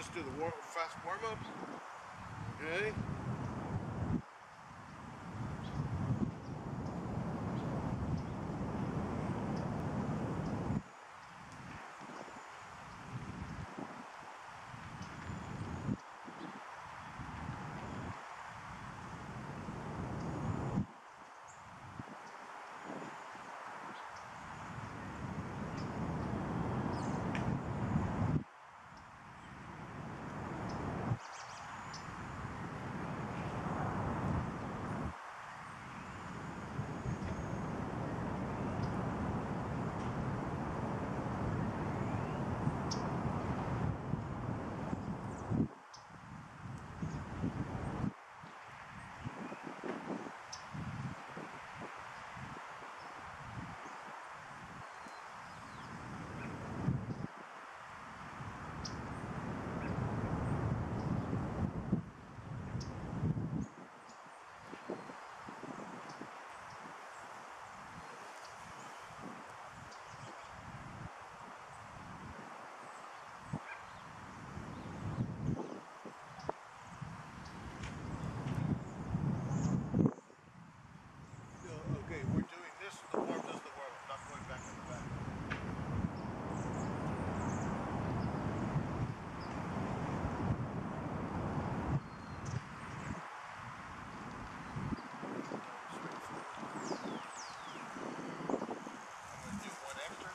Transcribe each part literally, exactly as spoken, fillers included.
let's do the war fast warm-ups. Okay. Okay, we're doing this. The warm does the warm. I'm not going back in the back. I'm going to do one extra.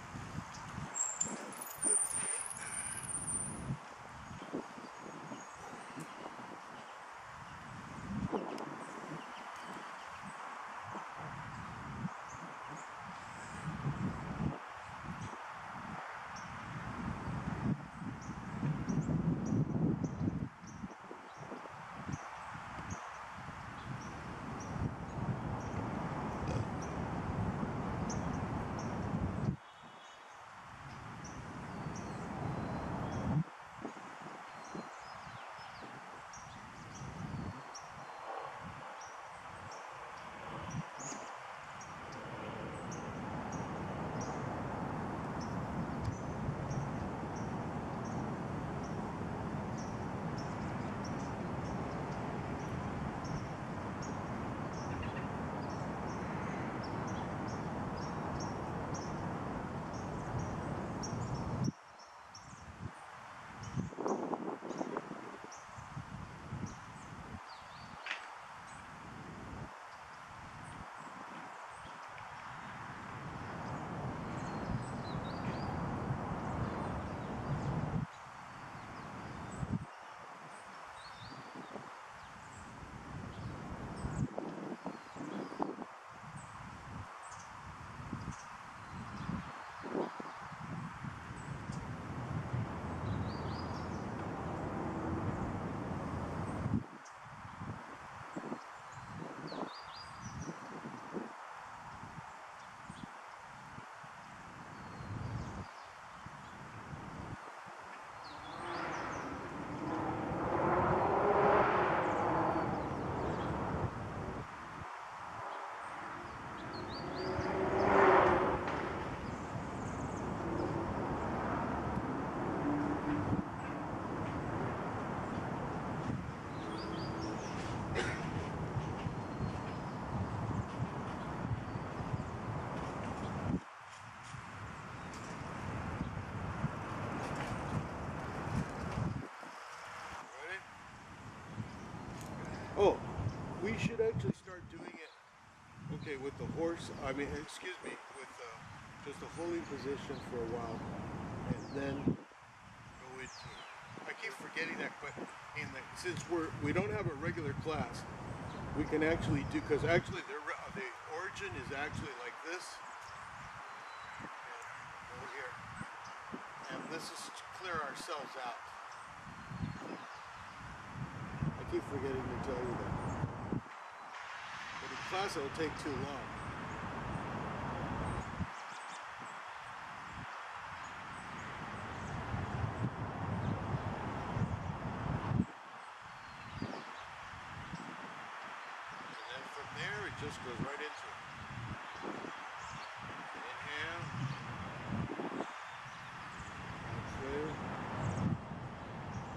Oh, we should actually start doing it. Okay, with the horse. I mean, excuse me, with uh, just a holding position for a while, and then go into. I keep forgetting that, but in the, since we're we don't have a regular class, we can actually do because actually the the origin is actually like this. And over here, and this is to clear ourselves out. I keep forgetting to tell you that. But in class it'll take too long. And then from there it just goes right into it. Inhale. Exhale.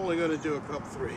only going to do a cup three.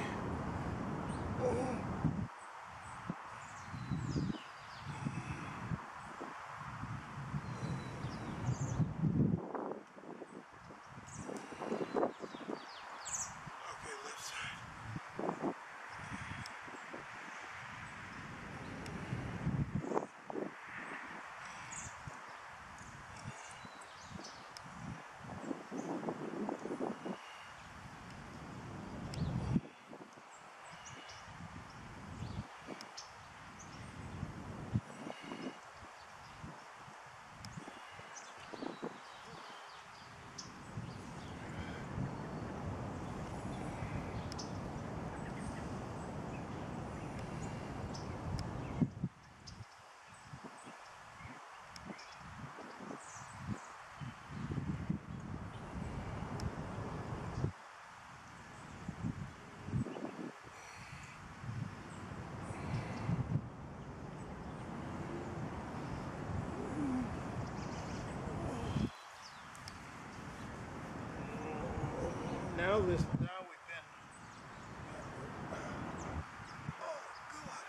Now this, now we've been, oh God.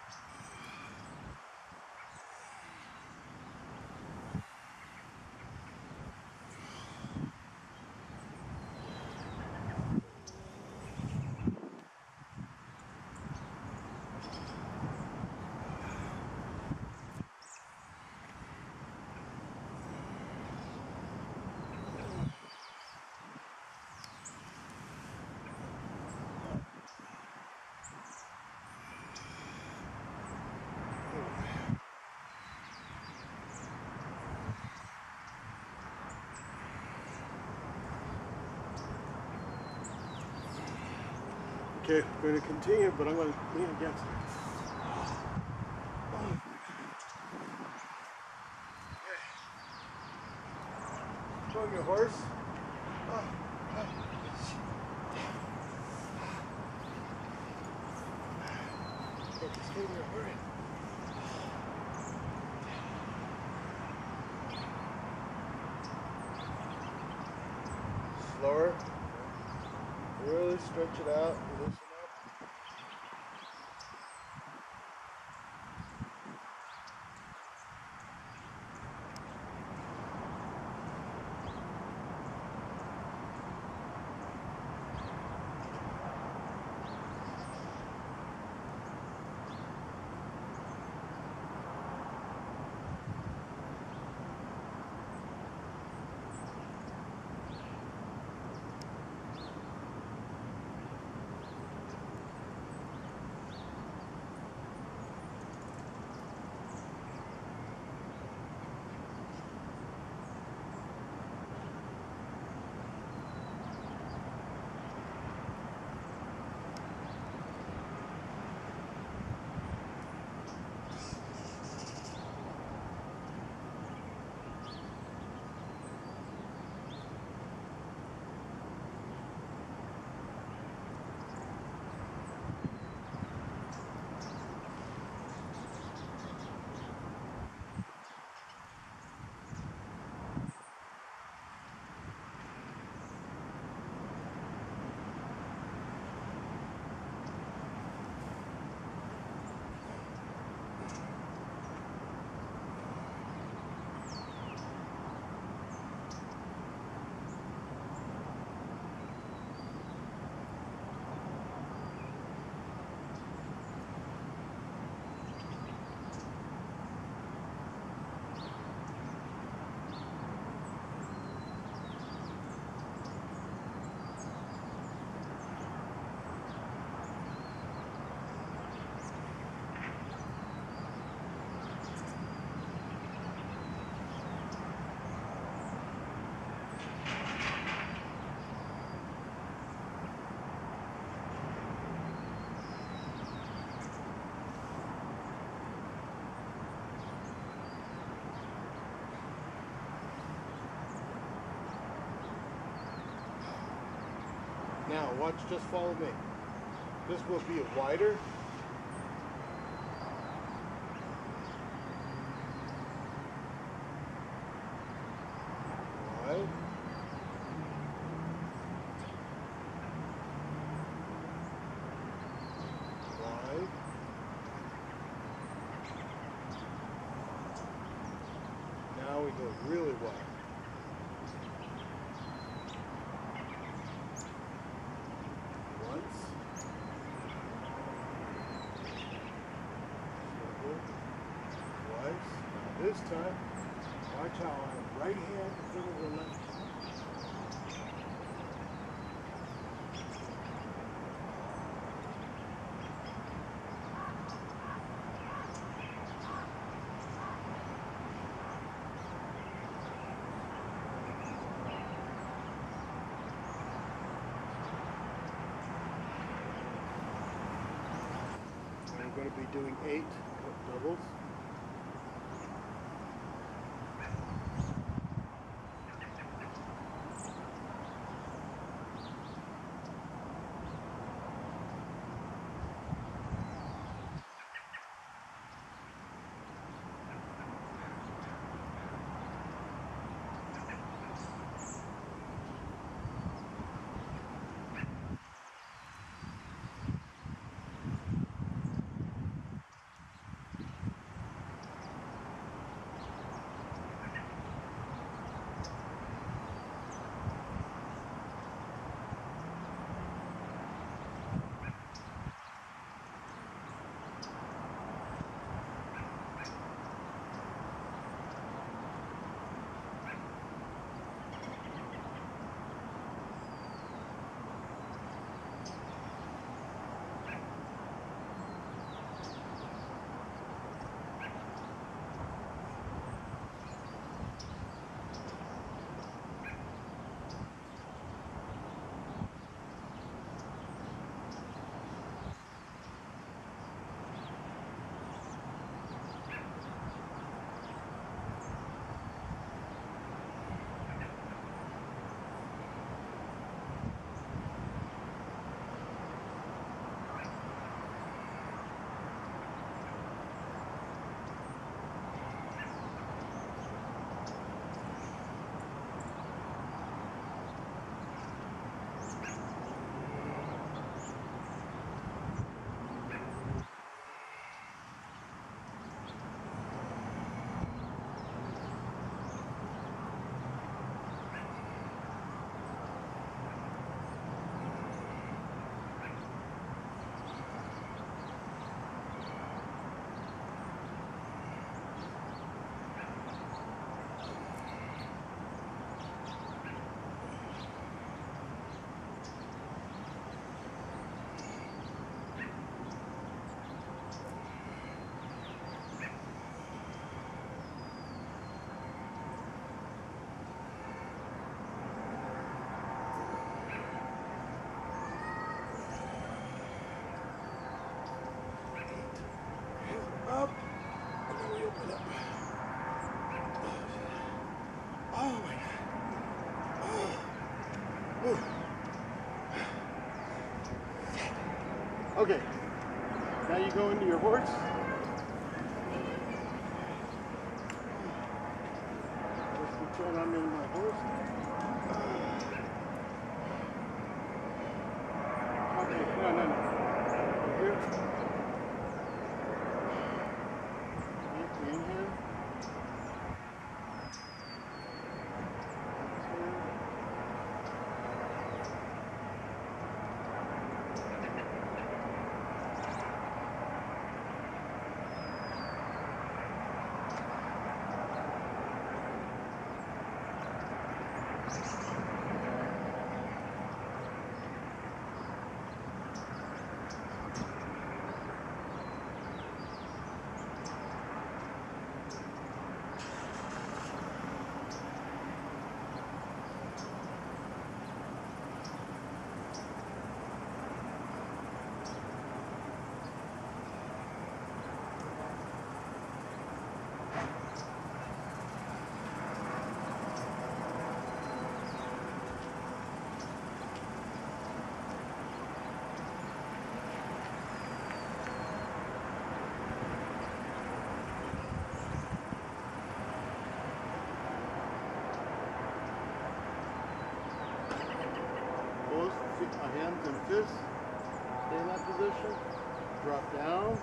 Okay, we're going to continue, but I'm going to lean against it. Okay. Showing your horse. Oh, oh. Okay, just give me a hurry. Slower. Really stretch it out. Loosen up. Now, watch, just follow me. This will be wider. Wide. this time. Watch how I have right hand in front of the left. We're going to be doing eight doubles. Up, and then we open up. Oh my God. Oh. Ooh. Okay, now you go into your horse. Just turn on into my horse. Okay, no, no, no. Here. Inhale. Both hands and fists. Stay in that position. Drop down.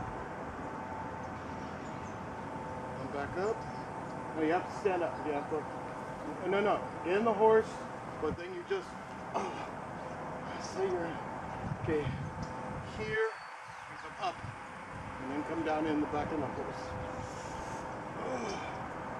Come back up. No, you have to stand up. You have to. No, no, in the horse, but then you just. Oh, say you're okay. Here, and come up, and then come down in the back of the horse. Oh.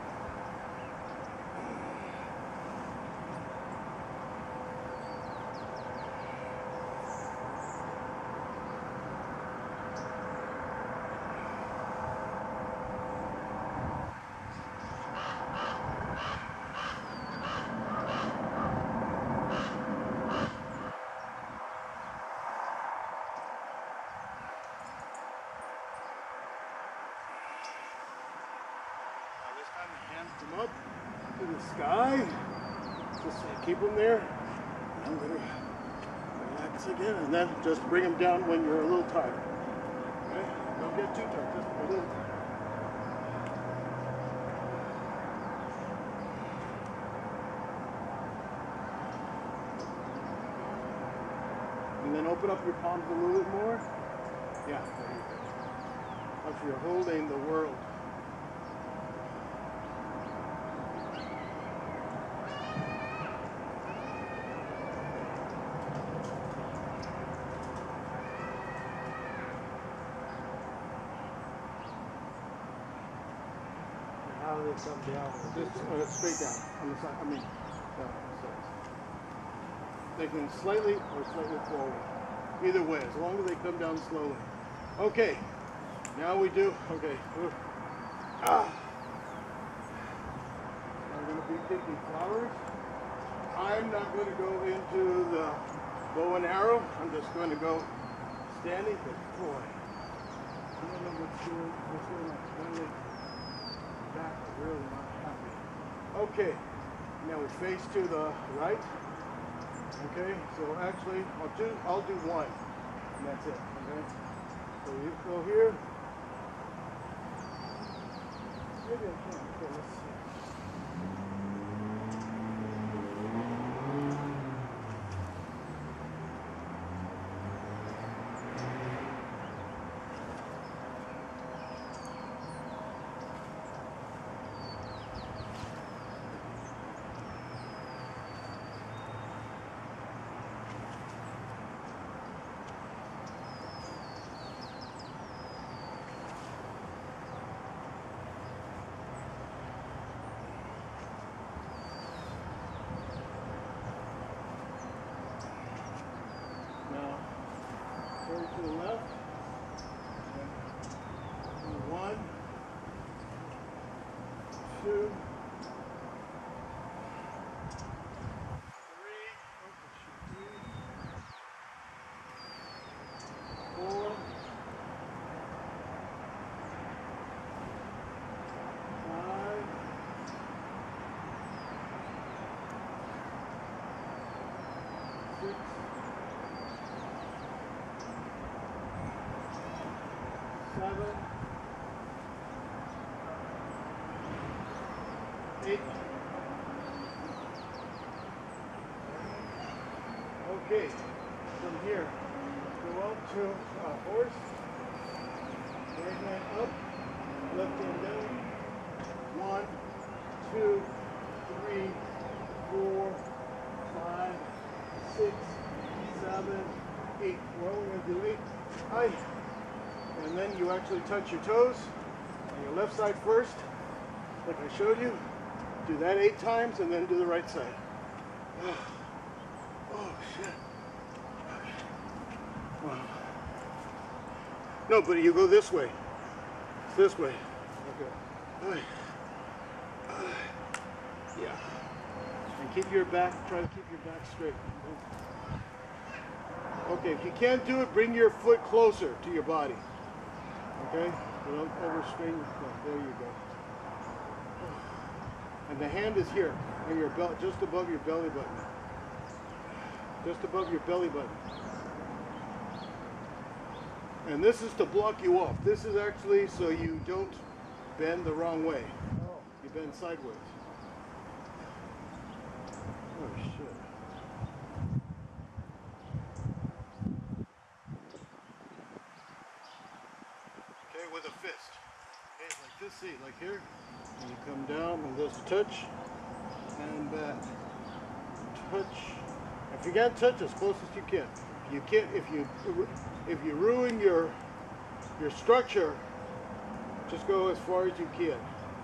sky. Just keep them there. I'm gonna relax again, and then just bring them down when you're a little tired. Okay? Don't get too tired, just a little tired. And then open up your palms a little bit more. Yeah, there you go. As you're holding the world. How do they come down? Just uh, straight down on the side. I mean, down on the sides. They can slightly or slightly forward. Either way, as long as they come down slowly. Okay. Now we do. Okay. Ah. I'm going to be picking flowers. I'm not going to go into the bow and arrow. I'm just going to go standing. But boy, I don't know what's going what's going on. One leg back. I'm really not happy. Okay. Now we face to the right. Okay. So actually, I'll do I'll do one, and that's it. Okay. So you go here. Maybe I can. Okay, let's see. Turn to the left. One, two, three, four, five, six, seven, eight. Okay, from here, go up to a horse. Right hand up, left hand down. One, two, three, four, five, six, seven, eight. Well, we're gonna do eight. Hi. And then you actually touch your toes on your left side first, like I showed you. Do that eight times and then do the right side. Oh, oh shit. Okay. Wow. No, but you go this way. It's this way. Okay. Uh, uh, yeah. And keep your back, try to keep your back straight. Okay, if you can't do it, bring your foot closer to your body. Okay? You don't overstrain your foot. There you go. And the hand is here, on your belt, just above your belly button. Just above your belly button. And this is to block you off. This is actually so you don't bend the wrong way. Oh. You bend sideways. Oh shit. Okay, with a fist. Okay, like this, see, like here. And you come down and just touch and back. Touch. If you can't touch, as close as you can. You can't. If you if you ruin your your structure, just go as far as you can.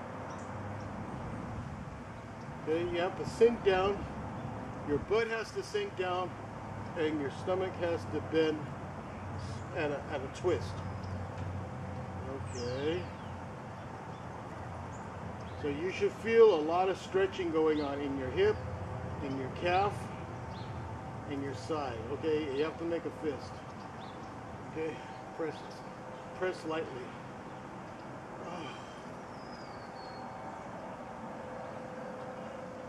Okay, you have to sink down. Your butt has to sink down, and your stomach has to bend at a at a twist. Okay. So you should feel a lot of stretching going on in your hip, in your calf, in your side. Okay, you have to make a fist. Okay, press, press lightly. Oh.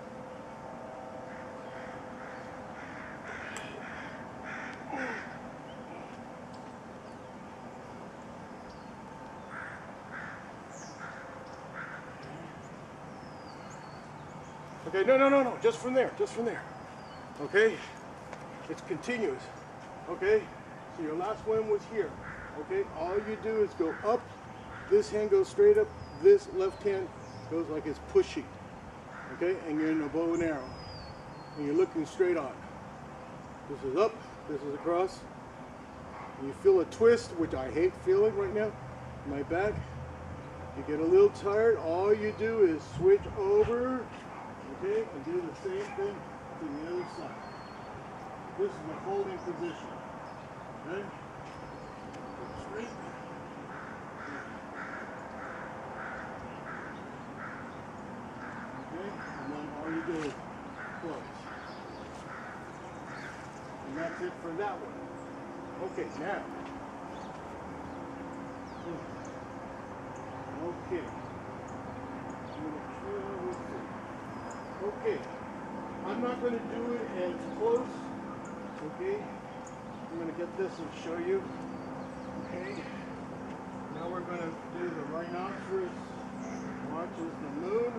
Okay, no, no, no, no, just from there, just from there. Okay, it's continuous. Okay, so your last one was here. Okay, all you do is go up, this hand goes straight up, this left hand goes like it's pushing. Okay, and you're in a bow and arrow, and you're looking straight on. This is up, this is across. And you feel a twist, which I hate feeling right now, in my back. You get a little tired, all you do is switch over, okay, and do the same thing to the other side. This is the holding position, okay? Go straight. Okay, and then all you do is close. And that's it for that one. Okay, now. Okay. Okay. I'm not going to do it as close. Okay. I'm going to get this and show you. Okay. Now we're going to do the rhinoceros watches the moon.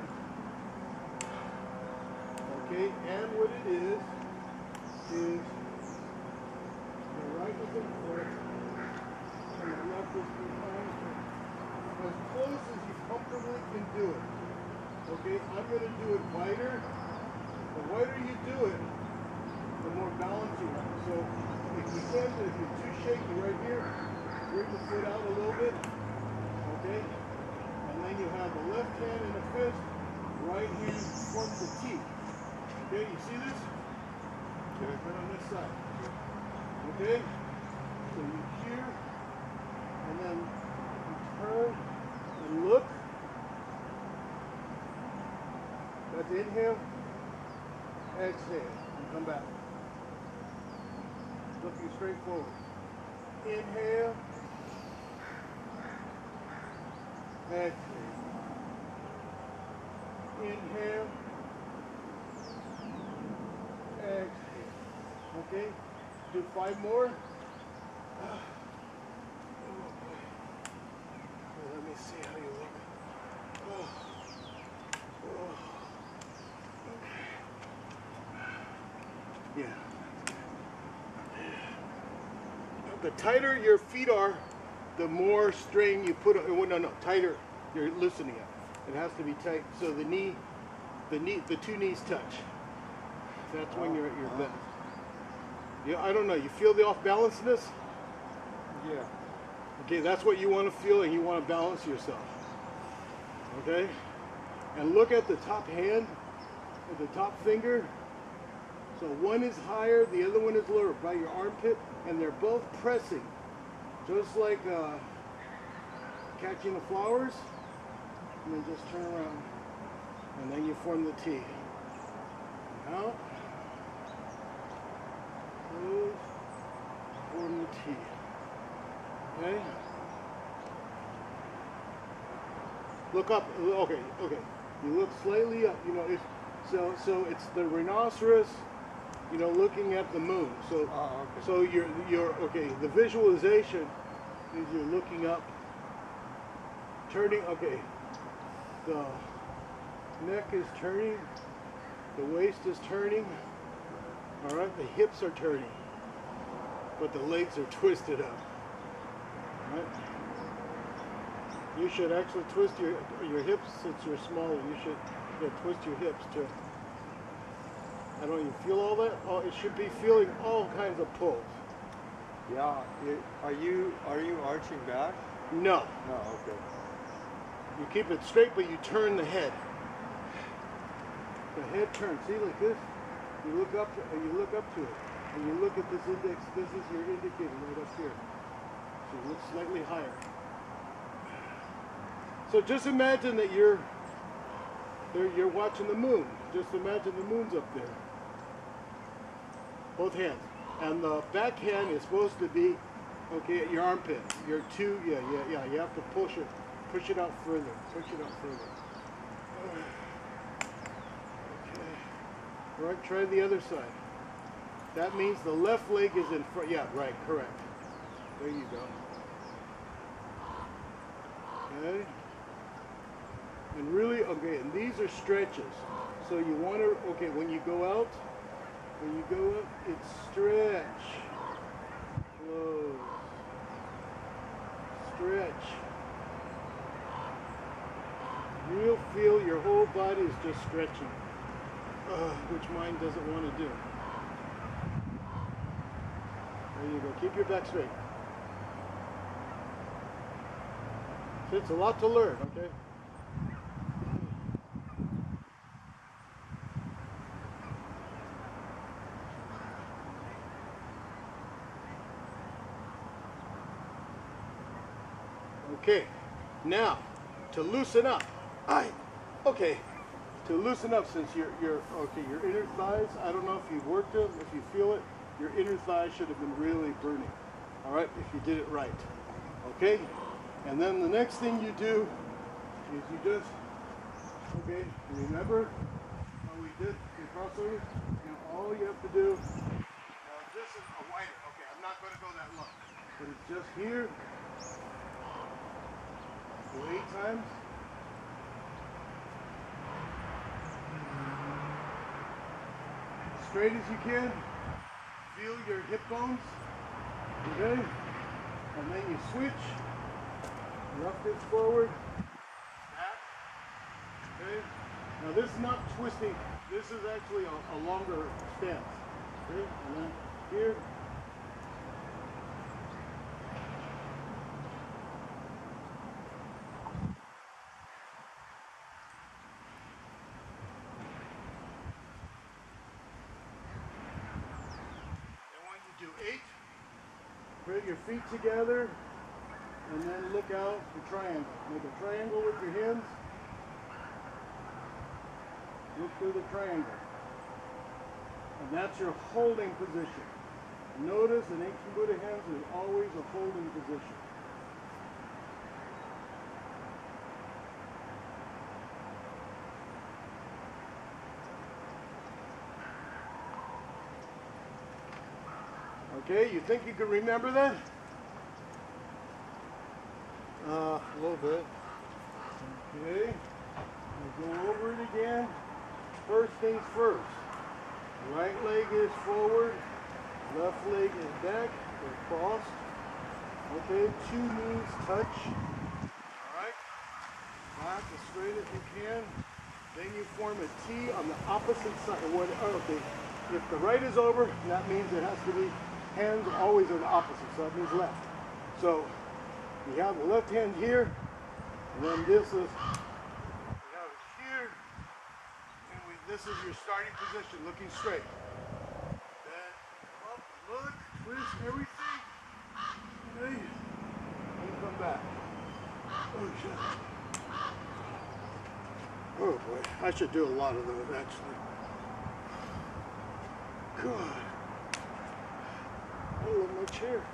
Okay. And what it is, is the right is in front and the left is behind. As close as you comfortably can do it. Okay, I'm going to do it wider. The wider you do it, the more balance you have. So if you can, if you're too shaky right here, bring the foot out a little bit. Okay, and then you have the left hand in a fist, right hand forms the T. Okay, you see this? Okay, right on this side. Okay, so you here, and then you turn. And look. That's inhale. Exhale. And come back. Looking straight forward. Inhale. Exhale. Inhale. Exhale. Okay. Do five more. Let me see how you look. Oh. Oh. Okay. Yeah. The tighter your feet are, the more strain you put on. No, no, tighter. You're loosening it. It has to be tight so the knee, the knee, the two knees touch. That's when you're at your best. Yeah, I don't know. You feel the off balanceness? Yeah. Okay, that's what you want to feel, and you want to balance yourself. Okay? And look at the top hand, at the top finger. So one is higher, the other one is lower, by your armpit, and they're both pressing. Just like uh, catching the flowers, and then just turn around. And then you form the T. Out. Close. Form the T. Okay. Look up. Okay. Okay. You look slightly up. You know, it's so so. It's the rhinoceros. You know, looking at the moon. So Oh, okay. so you're you're okay. The visualization is you're looking up, turning. Okay. The neck is turning. The waist is turning. All right. The hips are turning, but the legs are twisted up. Right. You should actually twist your your hips since you're smaller. You should yeah, twist your hips too. I don't even feel all that. Oh, it should be feeling all kinds of pulls. Yeah. You, are you are you arching back? No. No. Okay. You keep it straight, but you turn the head. The head turns. See, like this. You look up, to, and you look up to it, and you look at this index. This is your indicator right up here. So you look slightly higher. So just imagine that you're you're watching the moon. Just imagine the moon's up there. Both hands. And the back hand is supposed to be, okay, at your armpit. Your two, yeah, yeah, yeah. You have to push it, push it out further, push it out further. Okay. All right, try the other side. That means the left leg is in front. Yeah, right, correct. There you go. Okay. And really, okay, and these are stretches. So you want to, okay, when you go out, when you go up, it's stretch, close, stretch. You'll feel your whole body is just stretching, uh, which mine doesn't want to do. There you go. Keep your back straight. So it's a lot to learn, okay? Okay, now to loosen up. I, okay, to loosen up, since you're, you're, okay, your inner thighs, I don't know if you've worked them, if you feel it, your inner thighs should have been really burning. All right, if you did it right. Okay, and then the next thing you do is you just, okay, remember how we did the crossover? And all you have to do, now this is a wider, okay, I'm not going to go that low, but it's just here. So eight times. Straight as you can. Feel your hip bones. Okay? And then you switch. Left is forward. Back. Okay? Now this is not twisting. This is actually a, a longer stance. Okay? And then here. Do eight, put your feet together, and then look out for triangle. Make a triangle with your hands. Look through the triangle. And that's your holding position. Notice in ancient Buddha hands is always a holding position. Okay, you think you can remember that? Uh, a little bit. Okay, we'll go over it again. First things first. Right leg is forward, left leg is back, or crossed. Okay, two knees touch. Alright, back as straight as you can. Then you form a T on the opposite side. What, oh, okay. If the right is over, that means it has to be hands always are the opposite, so that means left. So you have the left hand here, and then this is, you have it here, and we, this is your starting position, looking straight. Then up, look, twist everything, okay, and come back. Oh shit. Oh boy, I should do a lot of those actually. God. I love my chair.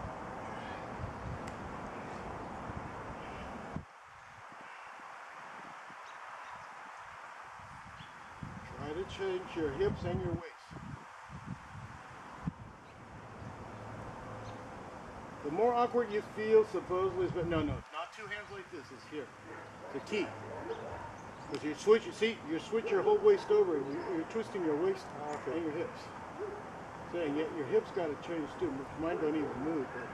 Try to change your hips and your waist. The more awkward you feel, supposedly, but no, no, it's not two hands like this. It's here. It's a T. Because you switch, you see, you switch your whole waist over, and you're, you're twisting your waist okay. and your hips. Saying yet your hips got to change too. Mine don't even move. But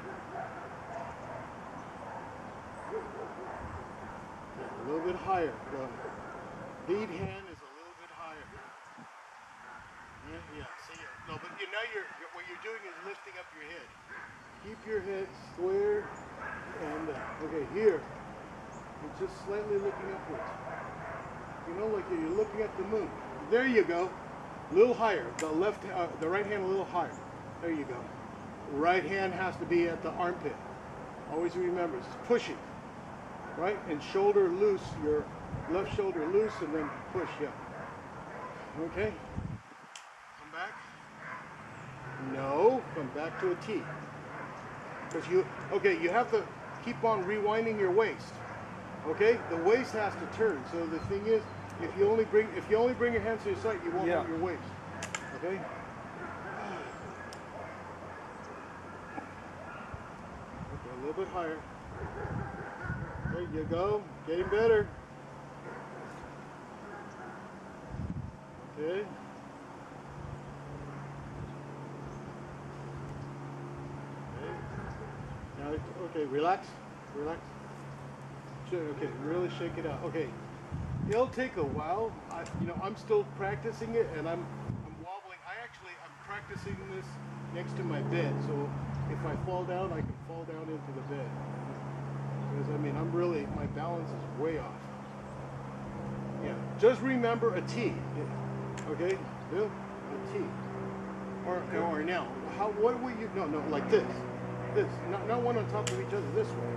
yeah, a little bit higher. The lead hand is a little bit higher. Yeah, yeah. See, no, but you, now you're, you're what you're doing is lifting up your head. Keep your head square and uh, okay here. It's just slightly looking upwards. You know, like you're looking at the moon. There you go. A little higher. The left, uh, the right hand a little higher. There you go. Right hand has to be at the armpit. Always remember, it's pushing, right? And shoulder loose. Your left shoulder loose, and then push. Yeah. Okay. Come back. No. Come back to a T. Because you, okay, you have to keep on rewinding your waist. Okay, the waist has to turn. So the thing is, if you only bring if you only bring your hands to your side, you won't yeah. move your waist. Okay. Okay, a little bit higher. There you go. Getting better. Okay. Okay. Now, it's, okay, relax, relax. Okay, really shake it out. Okay, it'll take a while. I, you know, I'm still practicing it, and I'm, I'm wobbling. I actually, I'm practicing this next to my bed, so if I fall down, I can fall down into the bed. Because I mean, I'm really, my balance is way off. Yeah, just remember a T. Okay, Bill, a T. Or, or now, how? What will you? No, no, like this. This, not, not one on top of each other. This way.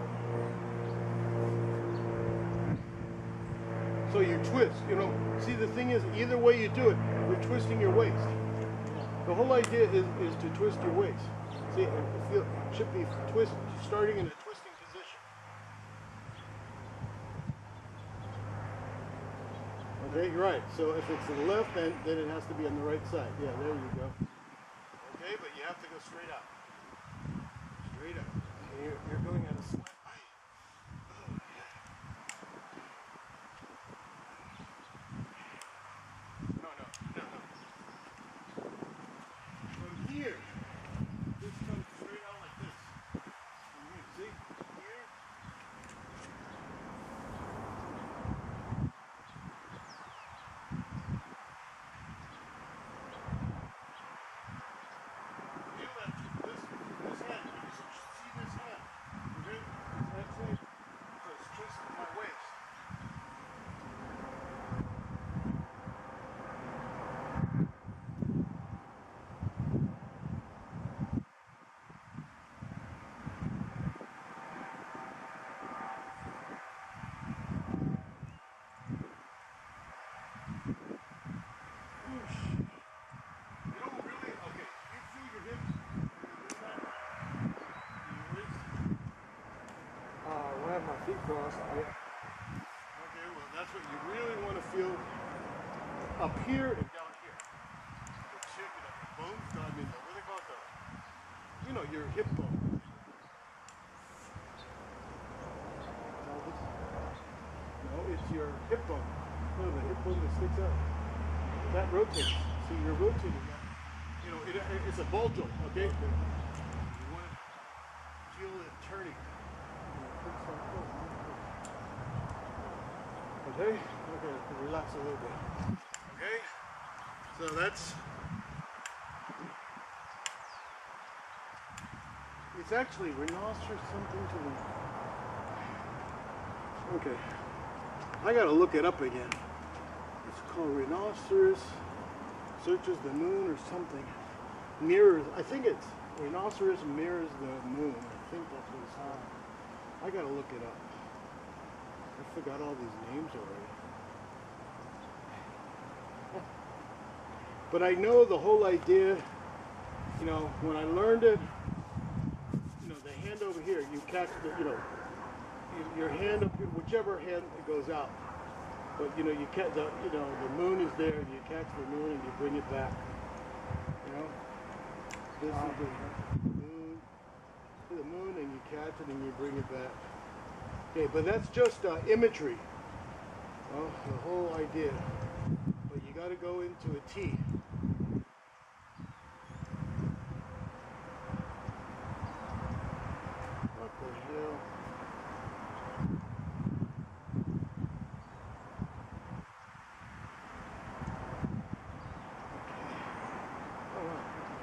So you twist, you know, see the thing is, either way you do it, you're twisting your waist. The whole idea is, is to twist your waist. See, it feel, should be twist, starting in a twisting position. Okay, you're right. So if it's to the left, then, then it has to be on the right side. Yeah, there you go. Okay, but you have to go straight out. Straight out. You're, you're going at a slant. Here, this comes straight out like this. From here, see? Here. Feel that, this, this hand, you should see this hand. Okay? That's it. So it's just my waist. Crossed. I, okay, well that's what you really want to feel up here and down here. The check it up, the bones, I mean, what do they call it? The, you know, your hip bone. No, it's your hip bone. No, the hip bone that sticks out. That rotates. See, you're rotating that. You know, it, it's a ball joint, okay? You want to feel it turning. Okay, okay, relax a little bit. Okay, so that's, it's actually rhinoceros something to the, okay, I gotta look it up again. It's called rhinoceros searches the moon or something. Mirrors, I think it's rhinoceros mirrors the moon. I think that's what it's called. I gotta look it up. I forgot all these names already. But I know the whole idea, you know, when I learned it, you know, the hand over here, you catch the, you know, your hand up here, whichever hand it goes out. But, you know, you catch the, you know, the moon is there, and you catch the moon and you bring it back. You know? This is the moon, the moon, and you catch it and you bring it back. Okay, but that's just uh, imagery. Well, the whole idea. But you got to go into a T. What the hell? Okay. Oh, wow.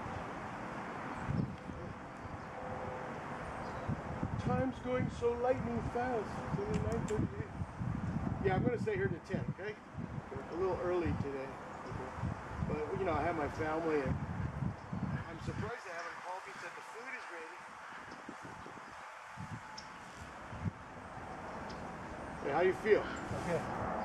Time's going so lightning fast. It's only nine thirty-eight. Yeah, I'm going to stay here to ten, okay? A little early today. But, you know, I have my family, and I'm surprised they haven't called me and said the food is ready. Hey, how you feel? okay.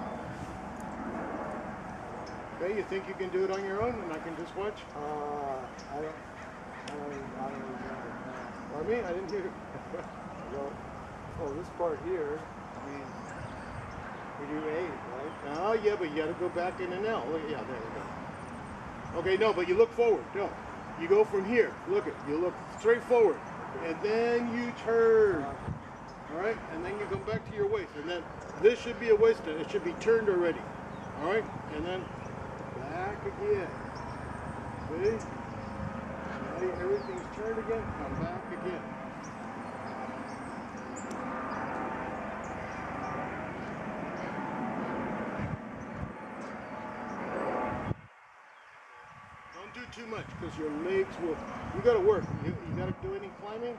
Okay, you think you can do it on your own and I can just watch? Uh, I don't, I don't, I don't remember. Pardon me? I didn't hear you. Well, oh, this part here, I mean, we do eight, right? Oh, yeah, but you got to go back in and out. Look, yeah, there we go. Okay, no, but you look forward. No, you go from here. Look it. You look straight forward, and then you turn. All right, and then you go back to your waist, and then this should be a waist. It should be turned already. All right, and then back again. See? Now everything's turned again, come back again. Don't do too much because your legs will, you gotta work. You, you gotta do any climbing?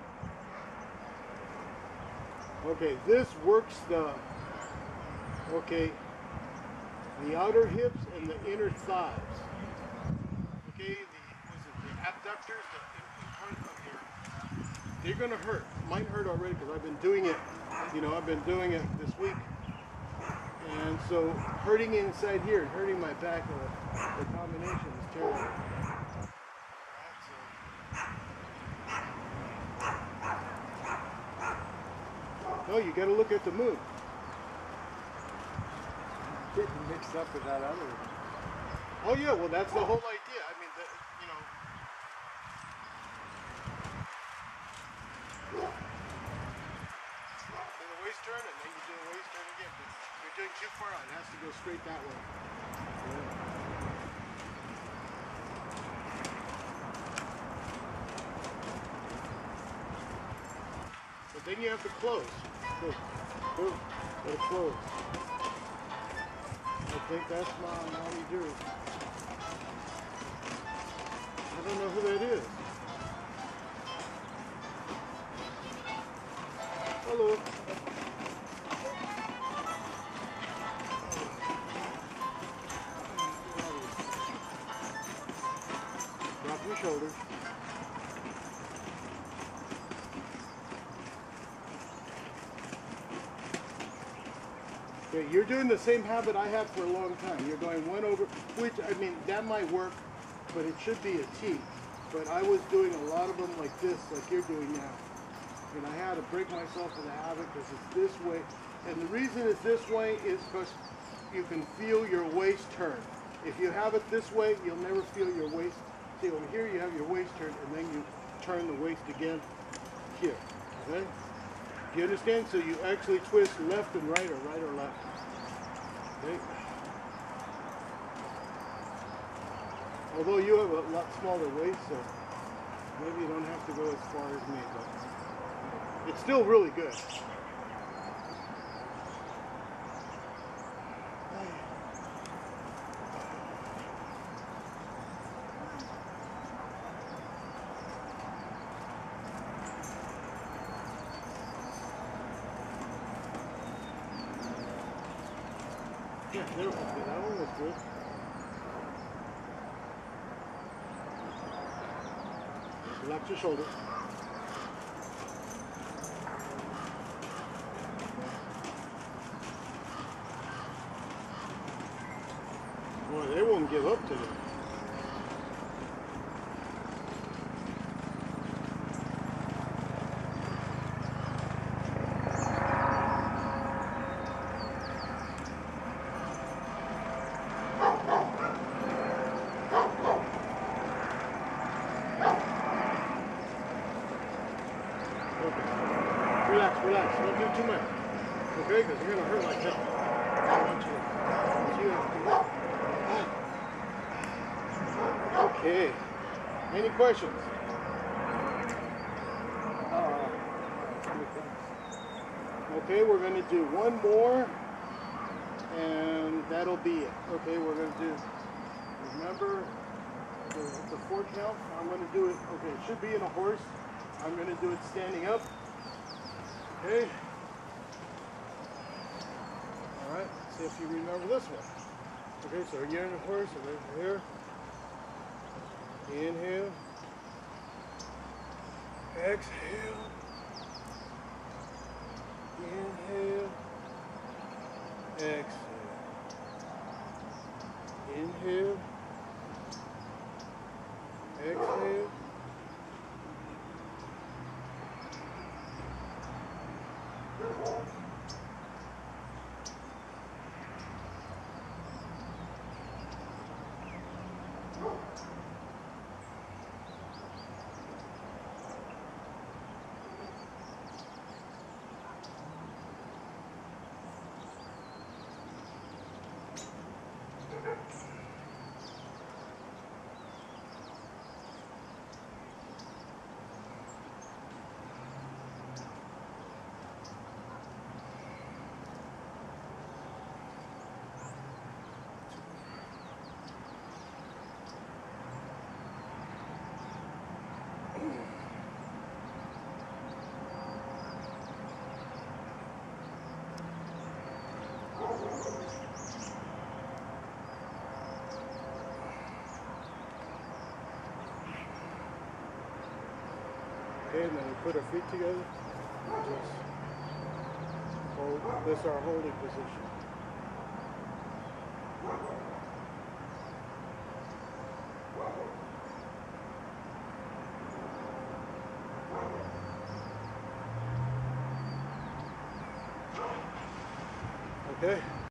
Okay, this works the, okay, the outer hips and the inner thighs. Okay, the, what's it, the abductors, the in, in front of your, they're gonna hurt. Mine hurt already because I've been doing it, you know, I've been doing it this week. And so hurting inside here and hurting my back, uh, the combination is terrible. No, you got to look at the moon. Getting mixed up with that other one. Oh yeah, well that's the whole idea. I mean, the, you know. Do the waist turn and then you do the waist turn again. But you're doing too far out. It has to go straight that way. Yeah. But then you have to close. Good. Good. Gotta close. I think that's my mommy do. I don't know who that is. Hello. Drop your shoulders. Okay, you're doing the same habit I had for a long time. You're going one over, which, I mean, that might work, but it should be a T. But I was doing a lot of them like this, like you're doing now. And I had to break myself of the habit because it's this way. And the reason it's this way is because you can feel your waist turn. If you have it this way, you'll never feel your waist. See, over here you have your waist turned, and then you turn the waist again here. Okay? Do you understand? So you actually twist left and right, or right or left. Okay? Although you have a lot smaller waist, so maybe you don't have to go as far as me, but it's still really good. Yeah, that was good. That one was good. Relax your shoulders. Boy, they won't give up today. Relax, relax. Don't do too much. Okay? Because you're going to hurt like that. I want you. You have to. Okay. Any questions? Uh, Okay, we're going to do one more. And that'll be it. Okay, we're going to do, remember, the, the four count. I'm going to do it. Okay, it should be in a horse. I'm going to do it standing up. Okay. All right. See if you remember this one. Okay. So you're in the horse. So right here. Inhale. Exhale. Inhale. Exhale. Inhale. Exhale. Okay, and then we put our feet together. Just hold. This is our holding position. Okay.